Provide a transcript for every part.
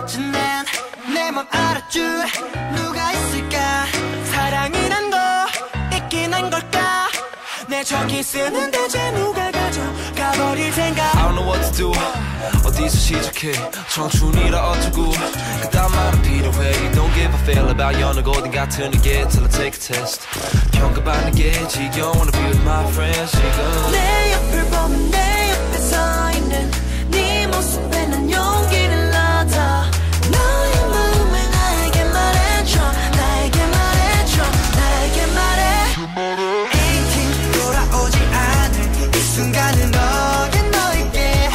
언제쯤엔 내 맘 알아줄 누가 있을까. 사랑이란 거 있긴 한 걸까. 내 저기 쓰는 대체 누가 가져가버릴 생각. I don't know what to do. 어디서 시작해 청춘이라 어쩌고 그딴 말은 필요해. You don't give a feel about 여느 어딘 같은 게 till I take a test. 평가받는 게 지겨워. Wanna be with my friends 지금. 내 옆을 보면 내 옆에 서 있는 네 모습에 난 용기를 얻어. 너의 마음을 나에게 말해줘. 나에게 말해줘. 나에게 말해. 18 돌아오지 않을 이 순간은 너에게 너에게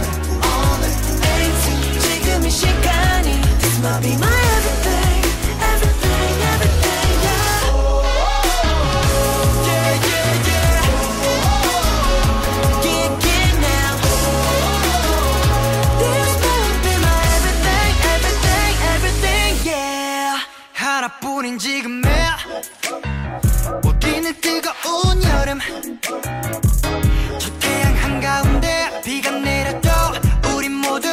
18 지금 이 시간이 This might be my everything. Everything, everything, yeah. Yeah, yeah, yeah. Get, get now. This might be my everything. Everything, everything, yeah. 하나뿐인 지금의 우리는 뜨거운 여름. 저 태양 한가운데 비가 내려도 우린 모두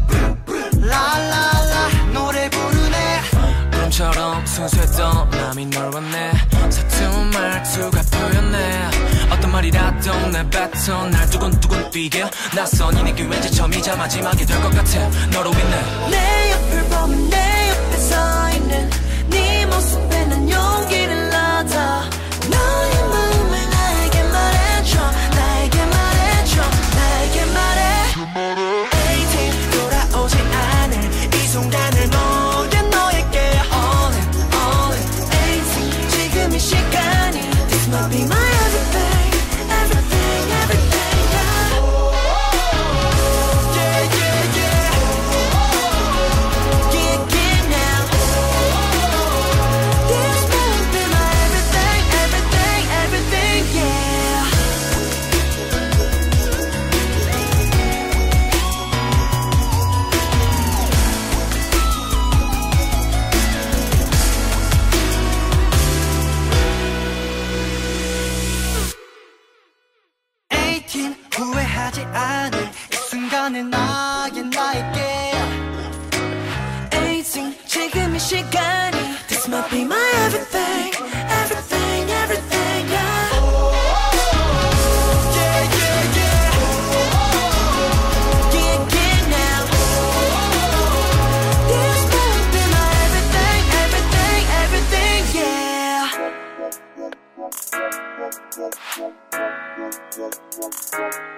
라라라 노래 부르네. 꿈처럼 순수했던 맘이 널 원해. 서툰 말투가 표현해. 어떤 말이라도 내뱉어 날 두근두근 뛰게. 낯선 이 느낌 왠지 처음이자 마지막이 될 것 같아. 너로 인해 내 옆을 보면 내 옆에 서 있는 네 모습에 난 용기를 얻어. 너의 마음을 나에게 말해줘. 나에게 말해줘. 나에게 말해. 18 돌아오지 않을 이 순간을 너에게 all in 18 지금 이 시간이 This might be my everything. Everything, everything, yeah. Yeah, yeah, yeah. Get, get now. This might be my everything. Everything, everything, yeah. 후회하지 않을 이 순간을 나에게 18 지금 이 시간이 This might be my everything. Everything, everything, yeah. Yeah, yeah, yeah. Get, get now. This might be my everything. Everything, everything, yeah.